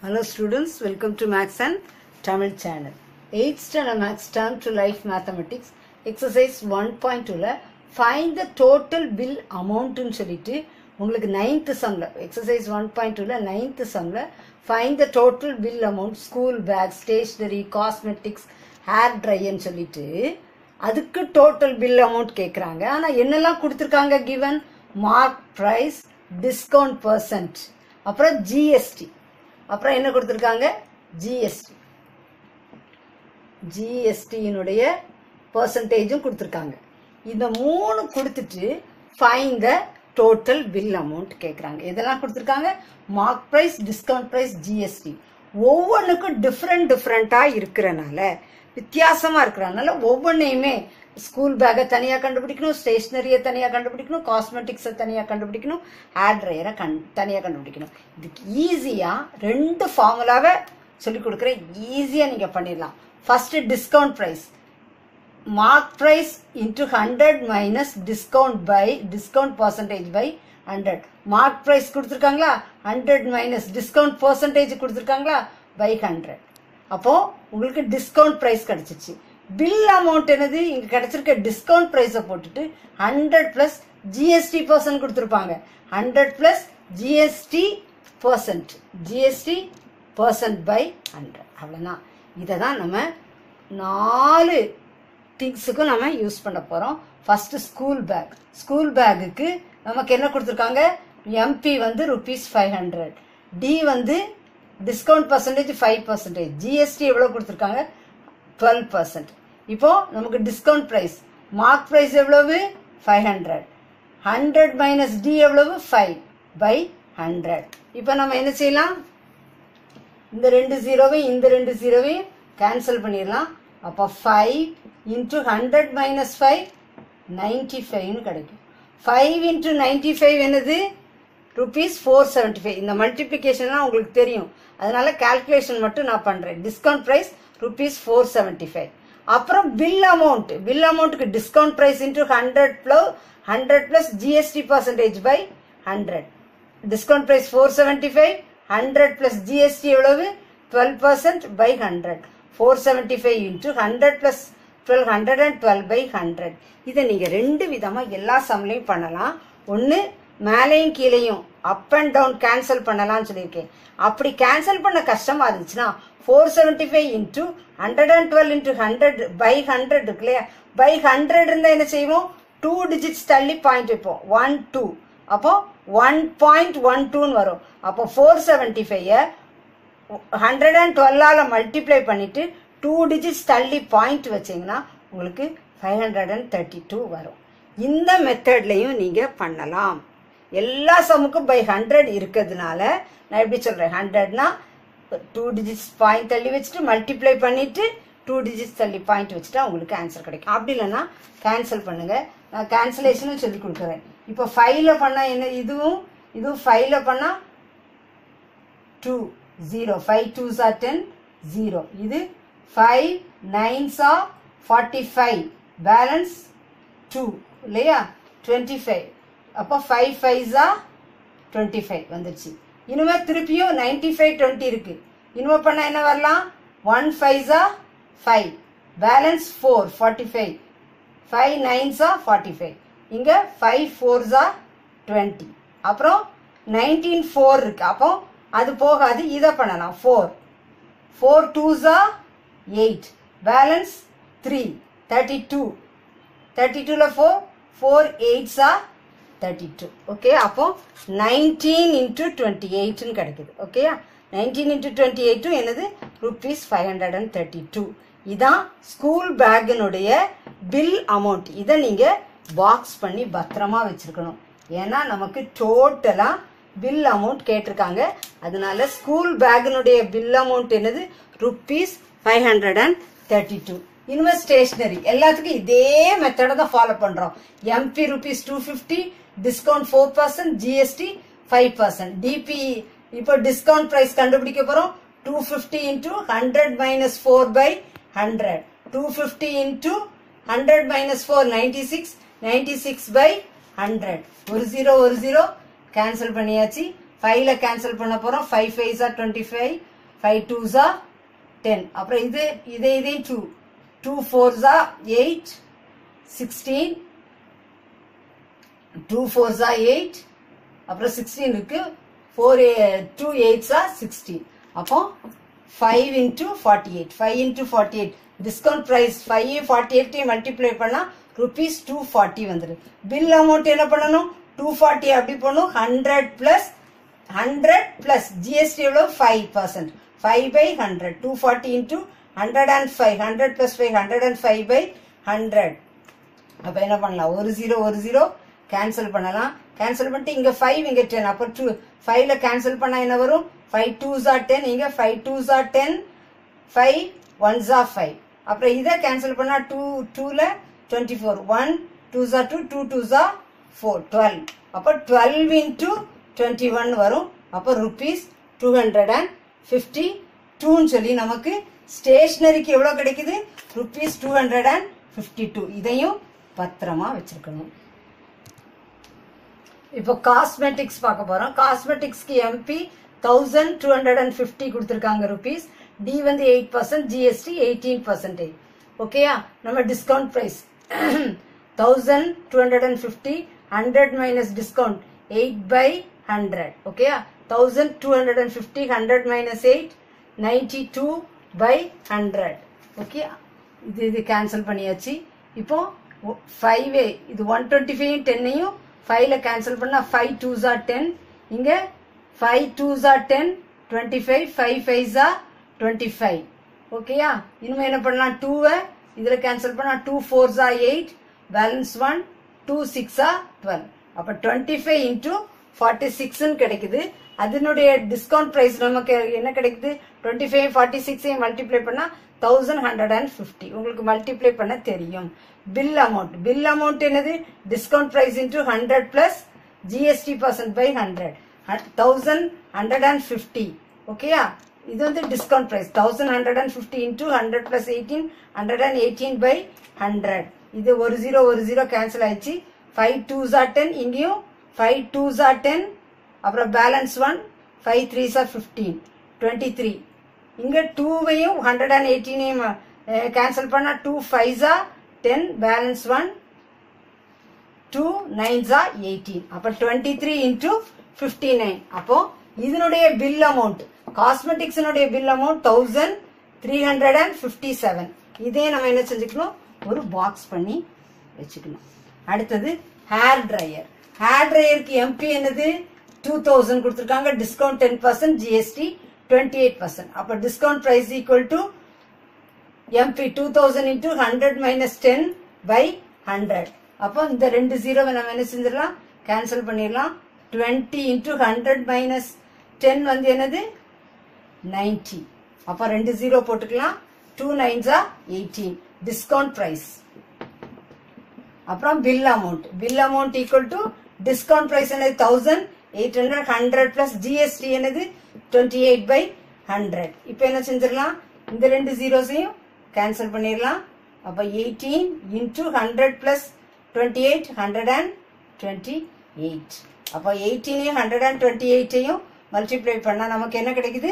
Hello students, welcome to Max and Tamil channel. 8th standard Max Term to Life Mathematics exercise 1.2 ல find the total bill amount ன்னு சொல்லிட்டு உங்களுக்கு 9th sumல exercise 1.2 ல 9th sumல find the total bill amount school bag, stationery, cosmetics, hair dryer ன்னு சொல்லிட்டு அதுக்கு total bill amount கேக்குறாங்க. ஆனா என்னெல்லாம் கொடுத்திருக்காங்க given mark price, discount percent, அப்புறம் GST, அப்புறம் என்ன கொடுத்திருக்காங்க GST இனுடைய பெர்சன்டேஜும் கொடுத்திருக்காங்க. இந்த மூணு கொடுத்துட்டு find the total bill amount கேக்குறாங்க. இதெல்லாம் கொடுத்திருக்காங்க mark price, discount price, GST. ஒவ்வொன்றுக்கும் டிஃப்ரெண்டா இருக்கிறனால வித்தியாசமா இருக்கிறனால ஒவ்வொன்றையுமே ஸ்கூல் பேக்கை தனியாக கண்டுபிடிக்கணும், ஸ்டேஷனரியை தனியாக கண்டுபிடிக்கணும், காஸ்மெட்டிக்ஸை தனியாக கண்டுபிடிக்கணும், ஹேர் ட்ரையரை தனியாக கண்டுபிடிக்கணும். இதுக்கு ஈஸியாக ரெண்டு ஃபார்முலாவை சொல்லிக் கொடுக்குறேன், ஈஸியாக நீங்கள் பண்ணிடலாம். First discount price, mark price into 100 minus discount percentage by 100. Mark price கொடுத்துருக்காங்களா, 100 மைனஸ் டிஸ்கவுண்ட் பர்சன்டேஜ் கொடுத்துருக்காங்களா பை 100. அப்போ உங்களுக்கு டிஸ்கவுண்ட் ப்ரைஸ் கிடைச்சிச்சு. பில் அமௌண்ட் என்னது, இங்க கிடைச்சிருக்க டிஸ்கவுண்ட் பிரைஸை போட்டுட்டு 100 பிளஸ் ஜிஎஸ்டி பர்சன்ட் கொடுத்துருப்பாங்க. 100 பிளஸ் ஜிஎஸ்டி பர்சன்ட் பை 100. அவ்வளோதான். இதை தான் நம்ம 4 திங்ஸுக்கும் நம்ம யூஸ் பண்ண போகிறோம். ஃபர்ஸ்ட் ஸ்கூல் பேக்குக்கு நமக்கு என்ன கொடுத்துருக்காங்க, எம்பி வந்து ₹500, டி வந்து டிஸ்கவுண்ட் பர்சன்டேஜ் 5%, ஜிஎஸ்டி எவ்வளோ கொடுத்துருக்காங்க 12%. இப்போ நமக்கு டிஸ்கவுண்ட் பிரைஸ், மார்க் பிரைஸ் எவ்வளவு 500, 100 மைனஸ் டி எவ்வளவு 5 பை 100. இப்போ நம்ம என்ன செய்யலாம், இந்த 2 ஜீரோவையும் இந்த 2 ஜீரோவையும் கேன்சல் பண்ணிடலாம். அப்போ 5 இன்ட்டு 100 மைனஸ் 5 95 கிடைக்கும். 5 இன்ட்டு 95 என்னது ₹475. இந்த மல்டிப்ளிகேஷன்லாம் உங்களுக்கு தெரியும், அதனால கால்குலேஷன் மட்டும் நான் பண்றேன். Discount price ₹475. அப்புறம் பில் அமௌண்ட்டுக்கு discount price into 100 plus GST percentage by 100. Discount price 475, 100 plus GST எவ்வளவு 12% பை 100. 475 into 100 plus 12, 112 by 100. இதை நீங்க ரெண்டு விதமா எல்லா சம்லையும் பண்ணலாம். ஒன்னு மேலையும் கீழையும் அப் அண்ட் டவுன் கேன்சல் பண்ணலாம்னு சொல்லியிருக்கேன். அப்படி கேன்சல் பண்ண கஷ்டமா இருந்துச்சுன்னா 475 இன்ட்டு 112 இன்ட்டு 100 பை 100 இருக்கு இல்லையா, பை 100 இருந்தா என்ன செய்வோம், 2 டிஜிட்ஸ் தள்ளி பாயிண்ட் வைப்போம், 1 2. அப்போ 1.12 வரும். அப்போ 475 112 மல்டிப்ளை பண்ணிட்டு 2 டிஜிட்ஸ் தள்ளி பாயிண்ட் வச்சீங்கன்னா உங்களுக்கு 532 வரும். இந்த மெத்தட்லையும் நீங்க பண்ணலாம். எல்லா சமுக்கும் பை 100 இருக்கிறதுனால நான் எப்படி சொல்றேன், 100னா 2 டிஜிட்ஸ் பாயிண்ட் தள்ளி வச்சுட்டு மல்டிப்ளை பண்ணிட்டு 2 டிஜிட்ஸ் தள்ளி பாயிண்ட் வச்சுட்டா உங்களுக்கு ஆன்சர் கிடைக்கும். அப்படி இல்லைன்னா கேன்சல் பண்ணுங்க, நான் கேன்சலேஷனும் சொல்லி கொடுக்குறேன். இப்போ 5ல பண்ணா என்ன, இதுவும் 5ல பண்ணா 2 0, 5 2s are 10 0. இது 5 9s are 45, பேலன்ஸ் 2 இல்லையா 25. அப்போ 5 5s are 25 வந்துச்சு. இனிமே திருப்பியும் 95 20 இருக்கு, இனிமே பண்ண என்ன வரலாம், 1 5s are 5, balance 4 45, 5 9s are 45, இங்க 5 4s are 20, அப்புறம் 19 4 இருக்கு. அப்போ அது போகாது, இதை பண்ணலாம் 4 2s are 8, பேலன்ஸ் 3 32, 32ல 4 8s are 32. ஓகே, அப்போ 19 இன்ட்டு 28 கிடைக்குது. ஓகே, 19 இன்ட்டு 28 என்னது ₹532. இதான் ஸ்கூல் பேக்கினுடைய பில் அமௌண்ட். இதை நீங்க பாக்ஸ் பண்ணி பத்திரமா வச்சிருக்கணும். ஏன்னா நமக்கு டோட்டலா பில் அமௌண்ட் கேட்டிருக்காங்க. அதனால ஸ்கூல் பேக்கினுடைய பில் அமௌண்ட் என்னது ₹532. இனிமே ஸ்டேஷனரி எல்லாத்துக்கும் இதே மெத்தடை தான் ஃபாலோ பண்றோம். MP ₹250, discount 4%, GST 5%, DP. இப்போ டிஸ்கவுண்ட் பிரைஸ் கண்டுபிடிக்க போறோம். 250 into 100 minus 4 by 100. 250 into 100 minus 4 96, 96 by 100. ஒரு ஜீரோ கேன்சல் பண்ணியாச்சு. 5ல கேன்சல் பண்ண போறோம். 5 5s are 25, 5 2s are 10. அப்புறம் இது 2 2 4s are 8 16 2 4s are 8 அப்புறம் 16 இருக்கு 2 8s are 16. அப்போ 5 into 48 5 into 48 discount price 5 48 multiply பண்ணா rupees 240 வந்துரு. பில் அமௌண்ட் என்ன பண்ணணும் 240 அப்படி பண்ணும் 100 plus GST எவ்வளவு 5% 5 by 100 240 into 105 100 plus 5 105 by 100. அப்ப என்ன பண்ணலாம் ஒரு ஜீரோ கேன்சல் பண்ணலாம். கேன்சல் பண்ணிட்டு இங்க 5 இங்க 10 அப்ப 5ல கேன்சல் பண்ணா என்ன வரும் 5 2s are 10 இங்க 5 2s are 10 5 1s are 5. அப்புறம் இத கேன்சல் பண்ணா 2ல 24 1 2s are 2 2 2s are 4 12. அப்ப 12 into 21 வரும். அப்ப rupees 252 சொல்லி நமக்கு ஸ்டேஷனரிக்கு எவ்வளவு கிடைக்குது rupees 252. இதையும் பத்திரமா வச்சிருக்கணும். இப்போ காஸ்மெட்டிக்ஸ் பார்க்க போறோம். காஸ்மெட்டிக்ஸ்க்கு எம்பி 1250 கொடுத்திருக்காங்க rupees. டி வந்து 8% GST 18%. ஓகேயா நம்ம discount price 1250 100 minus discount 8 by 100. ஓகேயா 1250 100 minus 8 92 by 100. ஓகே இது கேன்சல் பண்ணியாச்சு. இப்போ 5 இது 125 10ஐயும் 5ல கேன்சல் பண்ணா 5 2s are 10 இங்க 5 2s are 10 25 5 5s are 25. ஓகேயா இன்னும் என்ன பண்ணலாம் 2 இதுல கேன்சல் பண்ணா 2 4s are 8 பேலன்ஸ் 1 2 6 are 12. அப்ப 25 into 46 கிடைக்குது. அதனுடைய டிஸ்கவுண்ட் பிரைஸ் நமக்கு என்ன கிடைக்குது 25 46 மல்டிப்ளை பண்ணா 1150. உங்களுக்கு மல்டிப்ளை பண்ண தெரியும். பில் அமௌண்ட் என்னது discount price into 100 plus GST % by 100 1150. ஓகேயா இது வந்து discount price 1150 into 100 plus 18 118 by 100. இது ஒரு ஜீரோ கேன்சல் ஆயிடுச்சு. 5 2s are 10 இங்கேயும் 5 2s are 10 அப்புறம் பேலன்ஸ் 1 5 3s are 15 23. இங்க 2வையும் 118ஐயும் கேன்சல் பண்ணா 2 5s are 10 balance 1 2 9s are 18. அப்ப 23 into 59. அப்போ இதனுடைய பில் அமௌண்ட் காஸ்மெட்டிக்ஸ்னுடைய பில் அமௌண்ட் 1357. இதே நம்ம என்ன செஞ்சுக்கணும் ஒரு பாக்ஸ் பண்ணி வச்சுக்கணும். அடுத்தது ஹேர் ட்ரையருக்கு எம்பி என்னது 2000 கொடுத்திருக்காங்க. Discount 10% GST 28%. அப்ப discount price equal to MP 2000 into 100 minus 10 by 100. அப்போ இந்த ரெண்டு ஜீரோவை நம்ம என்ன செஞ்சிடலாம் கேன்சல் பண்ணிடலாம். 20 into 100 minus 10 வந்து என்னது 90. அப்ப ரெண்டு ஜீரோ போட்டுக்கலாம். 2 9s are 18. டிஸ்கவுண்ட் பிரைஸ் அப்புறம் bill amount equal to discount price என்னது 1800 100 plus GST என்னது 28 by 100. இப்ப என்ன செஞ்சிடலாம் இந்த ரெண்டு ஜீரோஸையும் கேன்சல் பண்ணிடலாம். அப்ப 18 into 100 plus 28 128. அப்ப 18ஐயும் 128ஐயும் மல்டிப்ளை பண்ணா நமக்கு என்ன கிடைக்குது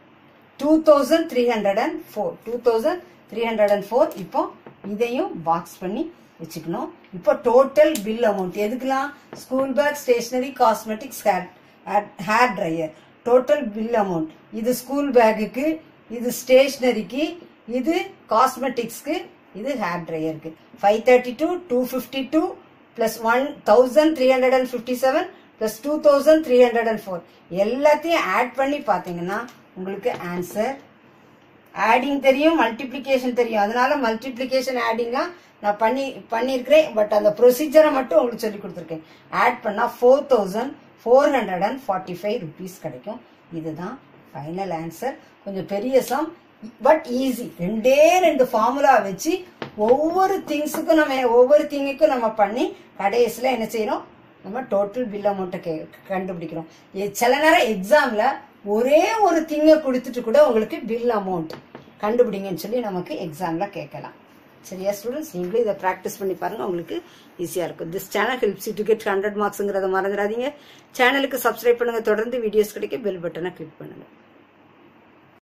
2304. இப்போ இதையும் பாக்ஸ் பண்ணி வச்சுக்கணும். இப்போ டோட்டல் பில் அமௌண்ட் எதுக்கெல்லாம் school bag stationery cosmetics hair dryer total bill amount இது ஸ்கூல் பேக்குக்கு இது ஸ்டேஷனரிக்கு இது காஸ்மெட்டிக்ஸ்க்கு இது ஹேர் ட்ரையருக்கு 532 252 plus 1357 plus 2304 எல்லாத்தையும் ஆட் பண்ணி பாத்தீங்கன்னா உங்களுக்கு ஆன்சர் ஆடிங் தெரியும் மல்டிப்ளிகேஷன் தெரியும். அதனால மல்டிப்ளிகேஷன் ஆடிங்கா நான் பண்ணிருக்கிறேன். பட் அந்த ப்ரொசீஜரை மட்டும் உங்களுக்கு சொல்லி கொடுத்துருக்கேன். ஆட் பண்ணா 4445 rupees கிடைக்கும். இதுதான் ஃபைனல் ஆன்சர். கொஞ்சம் பெரிய சம் பட் ஈஸி. ரெண்டு ஃபார்முலா வச்சு ஒவ்வொரு திங்குக்கும் நம்ம பண்ணி கடைசியில என்ன செய்யறோம் நம்ம டோட்டல் பில் அமௌண்ட்டை கண்டுபிடிக்கிறோம். சில நேரம் எக்ஸாம்ல ஒரே ஒரு திங்கை கொடுத்துட்டு கூட உங்களுக்கு பில் அமௌண்ட் கண்டுபிடிங்கன்னு சொல்லி நமக்கு எக்ஸாம்ல கேட்கலாம். சரியா ஸ்டூடெண்ட்ஸ், நீங்களும் இதை ப்ராக்டிஸ் பண்ணி பாருங்க, உங்களுக்கு ஈஸியா இருக்கும். This channel helps you to get 100 மார்க்ஸ்ங்கிறத மறந்துடாதீங்க. சேனலுக்கு சப்ஸ்கிரைப் பண்ணுங்க, தொடர்ந்து வீடியோஸ் கிடைக்க பெல் பட்டனை கிளிக் பண்ணுங்க.